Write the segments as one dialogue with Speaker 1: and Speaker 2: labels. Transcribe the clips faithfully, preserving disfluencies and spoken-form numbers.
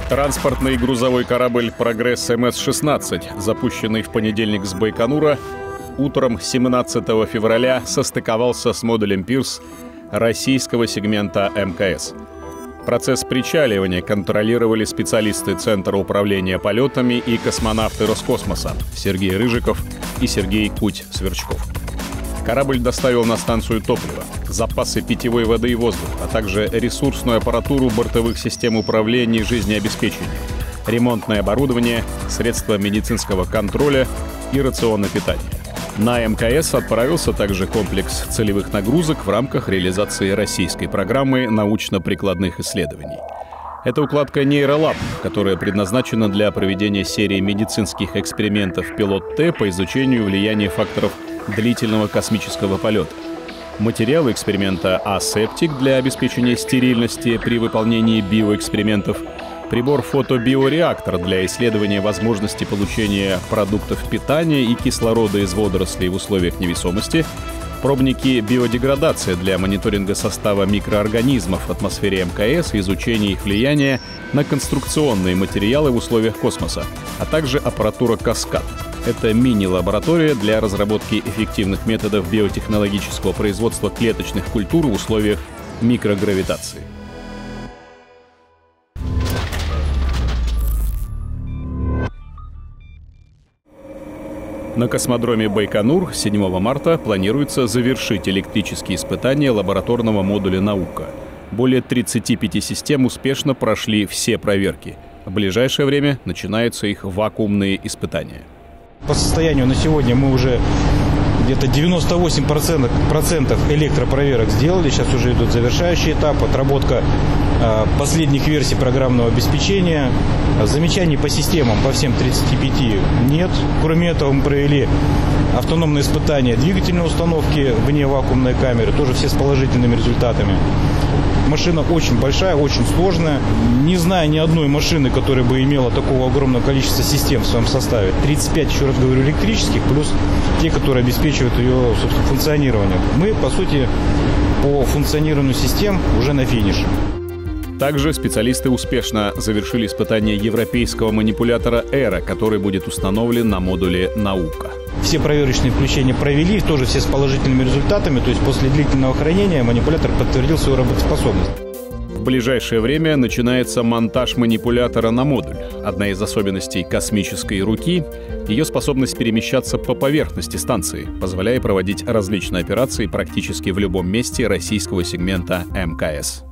Speaker 1: Транспортный грузовой корабль «Прогресс эм эс шестнадцать», запущенный в понедельник с Байконура, утром семнадцатого февраля состыковался с модулем «Пирс» российского сегмента эм ка эс. Процесс причаливания контролировали специалисты Центра управления полетами и космонавты Роскосмоса Сергей Рыжиков и Сергей Куть-Сверчков. Корабль доставил на станцию топливо, запасы питьевой воды и воздуха, а также ресурсную аппаратуру бортовых систем управления и жизнеобеспечения, ремонтное оборудование, средства медицинского контроля и рационы питания. На эм ка эс отправился также комплекс целевых нагрузок в рамках реализации российской программы научно-прикладных исследований. Это укладка нейролаб, которая предназначена для проведения серии медицинских экспериментов «Пилот-Т» по изучению влияния факторов длительного космического полета. Материалы эксперимента асептик для обеспечения стерильности при выполнении биоэкспериментов, прибор фотобиореактор для исследования возможности получения продуктов питания и кислорода из водорослей в условиях невесомости, пробники биодеградации для мониторинга состава микроорганизмов в атмосфере эм ка эс и изучения их влияния на конструкционные материалы в условиях космоса, а также аппаратура «Каскад». Это мини-лаборатория для разработки эффективных методов биотехнологического производства клеточных культур в условиях микрогравитации. На космодроме Байконур седьмого марта планируется завершить электрические испытания лабораторного модуля «Наука». Более тридцати пяти систем успешно прошли все проверки. В ближайшее время начинаются их вакуумные испытания.
Speaker 2: По состоянию на сегодня мы уже где-то девяносто восемь процентов электропроверок сделали. Сейчас уже идут завершающий этап, отработка э, последних версий программного обеспечения. Замечаний по системам, по всем тридцати пяти нет. Кроме этого, мы провели автономные испытания двигательной установки вне вакуумной камеры, тоже все с положительными результатами. Машина очень большая, очень сложная. Не знаю ни одной машины, которая бы имела такого огромного количества систем в своем составе. тридцать пять, еще раз говорю, электрических, плюс те, которые обеспечивают ее, собственно, функционирование. Мы, по сути, по функционированию систем уже на финише.
Speaker 1: Также специалисты успешно завершили испытание европейского манипулятора «Эра», который будет установлен на модуле «Наука».
Speaker 2: Все проверочные включения провели, тоже все с положительными результатами, то есть после длительного хранения манипулятор подтвердил свою работоспособность.
Speaker 1: В ближайшее время начинается монтаж манипулятора на модуль. Одна из особенностей космической руки — ее способность перемещаться по поверхности станции, позволяя проводить различные операции практически в любом месте российского сегмента эм ка эс.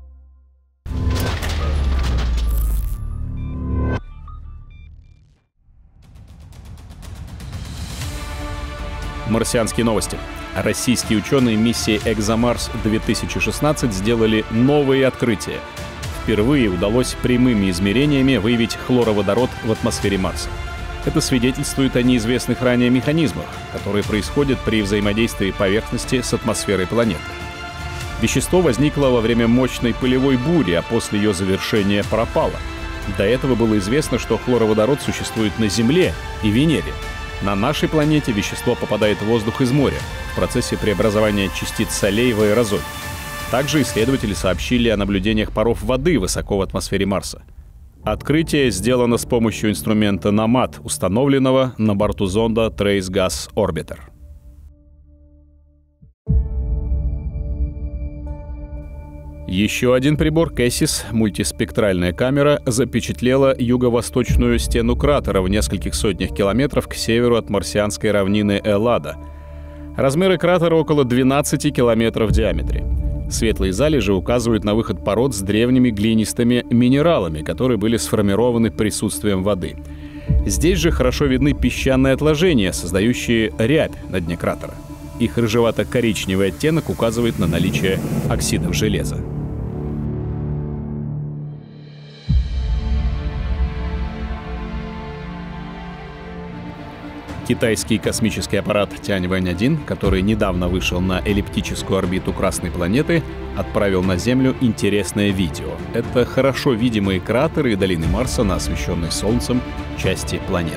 Speaker 1: Марсианские новости. Российские ученые миссии «Экзомарс-две тысячи шестнадцать» сделали новые открытия. Впервые удалось прямыми измерениями выявить хлороводород в атмосфере Марса. Это свидетельствует о неизвестных ранее механизмах, которые происходят при взаимодействии поверхности с атмосферой планеты. Вещество возникло во время мощной пылевой бури, а после ее завершения пропало. До этого было известно, что хлороводород существует на Земле и Венере. На нашей планете вещество попадает в воздух из моря в процессе преобразования частиц солей в аэрозоль. Также исследователи сообщили о наблюдениях паров воды высоко в атмосфере Марса. Открытие сделано с помощью инструмента «Номад», установленного на борту зонда Trace Gas Orbiter. Еще один прибор Кэссис, мультиспектральная камера, запечатлела юго-восточную стену кратера в нескольких сотнях километров к северу от марсианской равнины Эллада. Размеры кратера около двенадцати километров в диаметре. Светлые залежи указывают на выход пород с древними глинистыми минералами, которые были сформированы присутствием воды. Здесь же хорошо видны песчаные отложения, создающие рябь на дне кратера. Их рыжевато-коричневый оттенок указывает на наличие оксидов железа. Китайский космический аппарат Тяньвэнь один, который недавно вышел на эллиптическую орбиту Красной планеты, отправил на Землю интересное видео. Это хорошо видимые кратеры и долины Марса на освещенной Солнцем части планеты.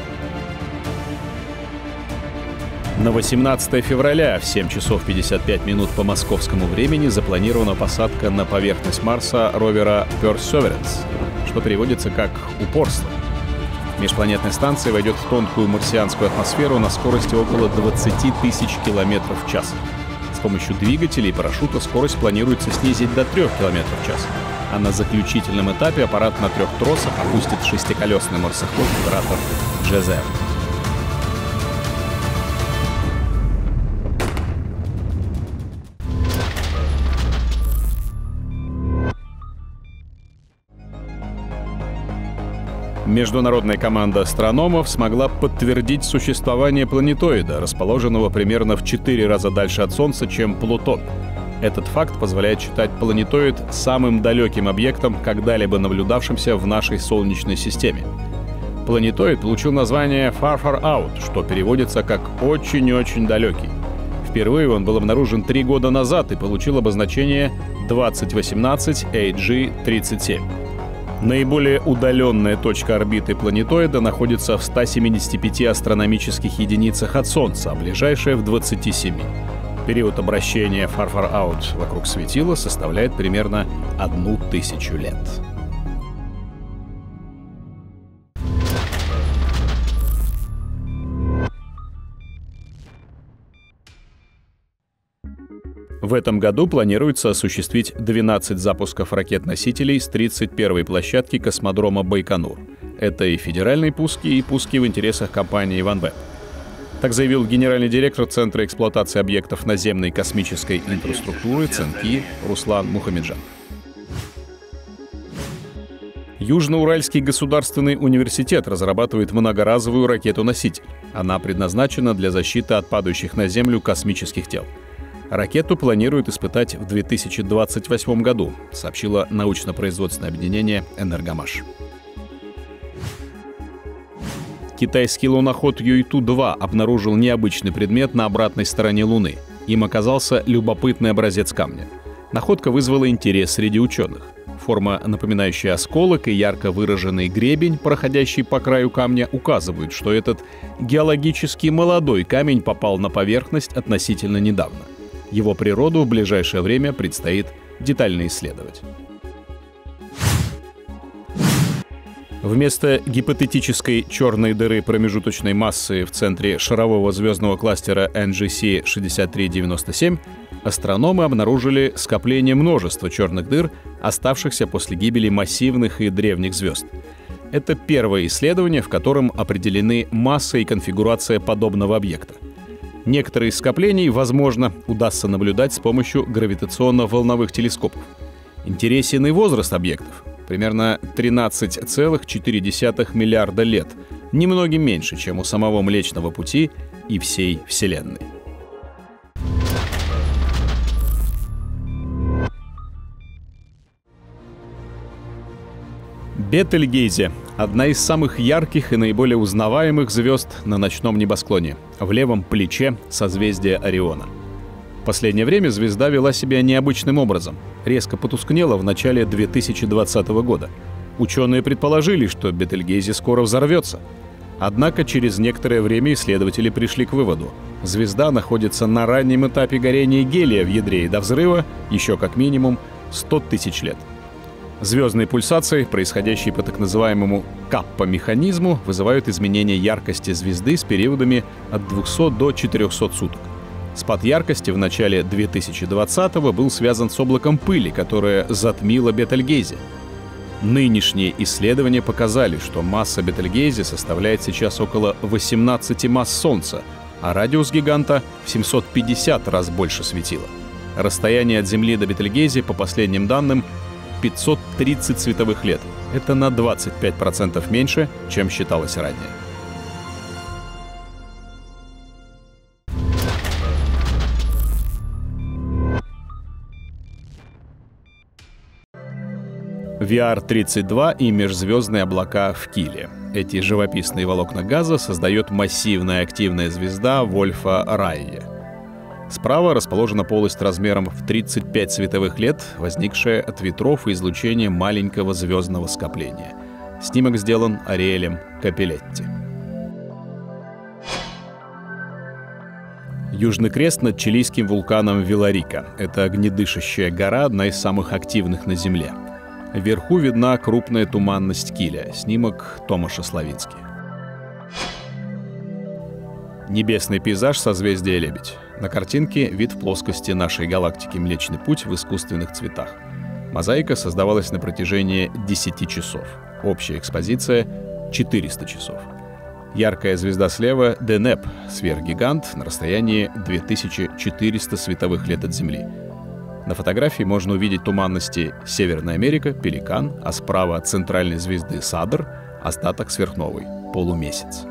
Speaker 1: На восемнадцатое февраля в семь часов пятьдесят пять минут по московскому времени запланирована посадка на поверхность Марса ровера Perseverance. что переводится как «упорство». Межпланетная станция войдет в тонкую марсианскую атмосферу на скорости около двадцати тысяч километров в час. С помощью двигателей и парашюта скорость планируется снизить до трёх километров в час. А на заключительном этапе аппарат на трех тросах опустит шестиколесный марсоход кратер Джезер. Международная команда астрономов смогла подтвердить существование планетоида, расположенного примерно в четыре раза дальше от Солнца, чем Плутон. Этот факт позволяет считать планетоид самым далеким объектом, когда-либо наблюдавшимся в нашей Солнечной системе. Планетоид получил название Far Far Out, что переводится как «очень-очень далекий». Впервые он был обнаружен три года назад и получил обозначение двадцать восемнадцать эй джи тридцать семь. Наиболее удаленная точка орбиты планетоида находится в ста семидесяти пяти астрономических единицах от Солнца, а ближайшая в двадцати семи. Период обращения Far Far Out вокруг светила составляет примерно одну тысячу лет. В этом году планируется осуществить двенадцать запусков ракет-носителей с тридцать первой площадки космодрома Байконур. Это и федеральные пуски, и пуски в интересах компании OneWeb. Так заявил генеральный директор Центра эксплуатации объектов наземной космической инфраструктуры ЦИНКИ Руслан Мухамеджан. Южноуральский государственный университет разрабатывает многоразовую ракету-носитель. Она предназначена для защиты от падающих на Землю космических тел. Ракету планируют испытать в две тысячи двадцать восьмом году, сообщило научно-производственное объединение «Энергомаш». Китайский луноход Юйту два обнаружил необычный предмет на обратной стороне Луны. Им оказался любопытный образец камня. Находка вызвала интерес среди ученых. Форма, напоминающая осколок, и ярко выраженный гребень, проходящий по краю камня, указывают, что этот геологически молодой камень попал на поверхность относительно недавно. Его природу в ближайшее время предстоит детально исследовать. Вместо гипотетической черной дыры промежуточной массы в центре шарового звездного кластера эн джи си шестьдесят три девяносто семь астрономы обнаружили скопление множества черных дыр, оставшихся после гибели массивных и древних звезд. Это первое исследование, в котором определены масса и конфигурация подобного объекта. Некоторые из скоплений, возможно, удастся наблюдать с помощью гравитационно-волновых телескопов. Интересен и возраст объектов. Примерно тринадцать целых четыре десятых миллиарда лет. Немногим меньше, чем у самого Млечного Пути и всей Вселенной. Бетельгейзе — одна из самых ярких и наиболее узнаваемых звезд на ночном небосклоне, в левом плече созвездия Ориона. В последнее время звезда вела себя необычным образом, резко потускнела в начале две тысячи двадцатого года. Ученые предположили, что Бетельгейзе скоро взорвется. Однако через некоторое время исследователи пришли к выводу: звезда находится на раннем этапе горения гелия в ядре, и до взрыва еще как минимум сто тысяч лет. Звездные пульсации, происходящие по так называемому каппа-механизму, вызывают изменения яркости звезды с периодами от двухсот до четырехсот суток. Спад яркости в начале две тысячи двадцатого был связан с облаком пыли, которое затмило Бетельгейзе. Нынешние исследования показали, что масса Бетельгейзе составляет сейчас около восемнадцати масс Солнца, а радиус гиганта в семьсот пятьдесят раз больше светила. Расстояние от Земли до Бетельгейзе, по последним данным, пятьсот тридцать световых лет. Это на двадцать пять процентов меньше, чем считалось ранее. ви ар тридцать два и межзвездные облака в Киле. Эти живописные волокна газа создает массивная активная звезда Вольфа-Райе. Справа расположена полость размером в тридцать пять световых лет, возникшая от ветров и излучения маленького звездного скопления. Снимок сделан Ариэлем Капеллетти. Южный крест над чилийским вулканом Виларика. Это огнедышащая гора, одна из самых активных на Земле. Вверху видна крупная туманность Киля. Снимок Томаша Славински. Небесный пейзаж созвездия Лебедь. На картинке вид в плоскости нашей галактики Млечный Путь в искусственных цветах. Мозаика создавалась на протяжении десяти часов. Общая экспозиция — четыреста часов. Яркая звезда слева — Денеп, сверхгигант на расстоянии две тысячи четыреста световых лет от Земли. На фотографии можно увидеть туманности Северная Америка, Пеликан, а справа от центральной звезды Садр — остаток сверхновой — полумесяц.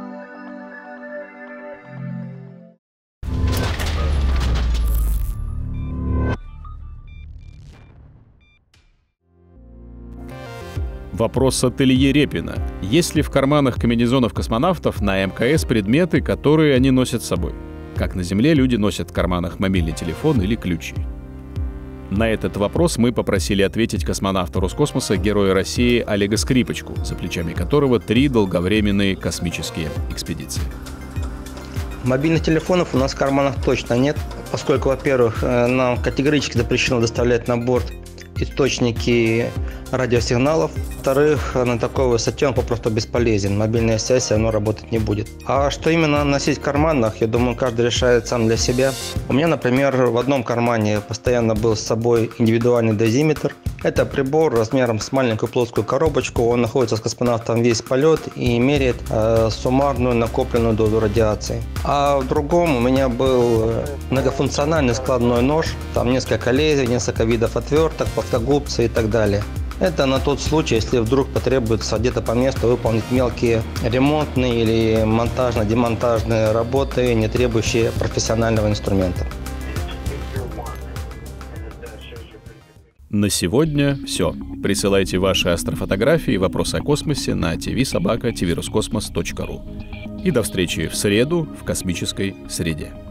Speaker 1: Вопрос от Ильи Репина. Есть ли в карманах комбинезонов космонавтов на эм ка эс предметы, которые они носят с собой? Как на Земле люди носят в карманах мобильный телефон или ключи? На этот вопрос мы попросили ответить космонавта Роскосмоса, героя России Олега Скрипочку, за плечами которого три долговременные космические экспедиции.
Speaker 3: Мобильных телефонов у нас в карманах точно нет, поскольку, во-первых, нам категорически запрещено доставлять на борт источники радиосигналов. Во-вторых, на такой высоте он попросту бесполезен. Мобильная связь все равно работать не будет. А что именно носить в карманах, я думаю, каждый решает сам для себя. У меня, например, в одном кармане постоянно был с собой индивидуальный дозиметр. Это прибор размером с маленькую плоскую коробочку. Он находится с космонавтом весь полет и меряет э, суммарную накопленную дозу радиации. А в другом у меня был многофункциональный складной нож. Там несколько лезвий, несколько видов отверток, плоскогубцы и так далее. Это на тот случай, если вдруг потребуется где-то по месту выполнить мелкие ремонтные или монтажно-демонтажные работы, не требующие профессионального инструмента.
Speaker 1: На сегодня все. Присылайте ваши астрофотографии и вопросы о космосе на ти ви собака ти ви роскосмос точка ру. И до встречи в среду в космической среде.